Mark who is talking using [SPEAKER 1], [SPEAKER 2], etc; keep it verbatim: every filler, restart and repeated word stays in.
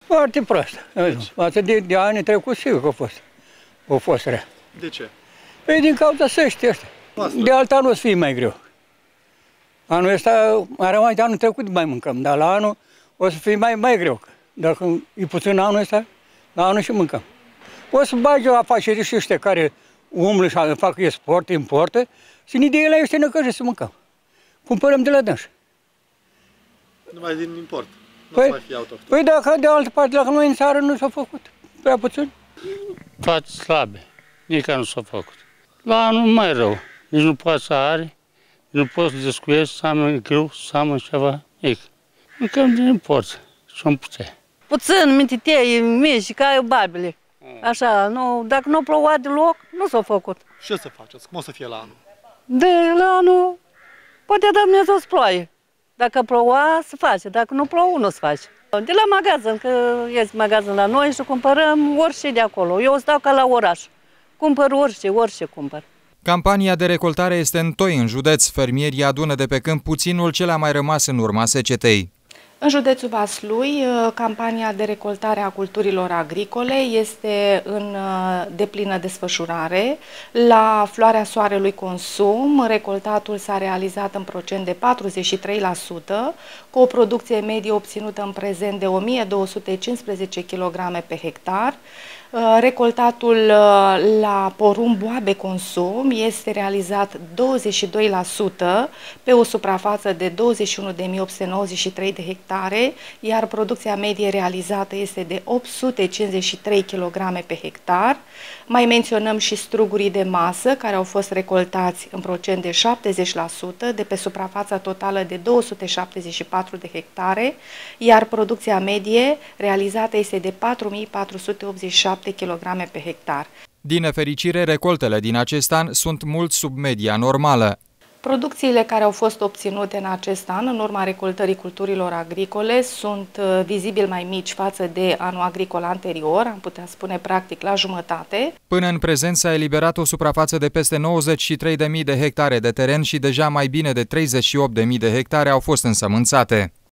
[SPEAKER 1] Foarte proastă. Față de, de anii trecuți, sigur că a fost. A fost rea.
[SPEAKER 2] De ce?
[SPEAKER 1] Păi din cauza săștii ăștia. De alt an o să fie mai greu. Anul ăsta, mai rămas de anul trecut mai mâncăm, dar la anul o să fie mai, mai greu. Dacă e puțin anul ăsta, la anul și mâncăm. O să bagi o afaceri și ăștia care umblă și fac export, importă, și ne de la ăștia năcăjă să mâncăm. Cumpărăm de la dânși.
[SPEAKER 2] Numai din import. Nu
[SPEAKER 1] Păi,
[SPEAKER 2] mai fi autohton.
[SPEAKER 1] Păi dacă de altă parte, dacă noi în țară nu s-a făcut, prea puțin.
[SPEAKER 3] Toate slabe, nici nu s-a făcut. La anul mai rău, nici nu poate să are, nu poți să descuiești, să am greu, să am ceva mic. Mâncăm din import și-o putea.
[SPEAKER 4] Puțin, mititei, mici, ca babile. Așa, nu, dacă nu ploua deloc, nu s-a făcut.
[SPEAKER 2] Ce să faceți? Cum o să fie la anul?
[SPEAKER 4] De la anul, poate da Dumnezeu să ploaie. Dacă ploua, se face. Dacă nu plouă, nu se face. De la magazin, că este magazin la noi și cumpărăm orice de acolo. Eu stau ca la oraș. Cumpăr orice, orice cumpăr.
[SPEAKER 5] Campania de recoltare este în toi în județ. Fermierii adună de pe câmp puținul ce le-a mai rămas în urma secetei.
[SPEAKER 6] În județul Vaslui, campania de recoltare a culturilor agricole este în deplină desfășurare. La Floarea Soarelui Consum, recoltatul s-a realizat în procent de patruzeci și trei la sută, cu o producție medie obținută în prezent de o mie două sute cincisprezece kilograme pe hectar. Recoltatul la Porumb Boabe Consum este realizat douăzeci și doi la sută pe o suprafață de douăzeci și unu de mii opt sute nouăzeci și trei de hectare, iar producția medie realizată este de opt sute cincizeci și trei kilograme pe hectar. Mai menționăm și strugurii de masă, care au fost recoltați în procent de șaptezeci la sută de pe suprafața totală de două sute șaptezeci și patru de hectare, iar producția medie realizată este de patru mii patru sute optzeci și șapte kilograme pe hectar.
[SPEAKER 5] Din nefericire, recoltele din acest an sunt mult sub media normală.
[SPEAKER 6] Producțiile care au fost obținute în acest an, în urma recoltării culturilor agricole, sunt vizibil mai mici față de anul agricol anterior, am putea spune practic la jumătate.
[SPEAKER 5] Până în prezent s-a eliberat o suprafață de peste nouăzeci și trei de mii de hectare de teren și deja mai bine de treizeci și opt de mii de hectare au fost însămânțate.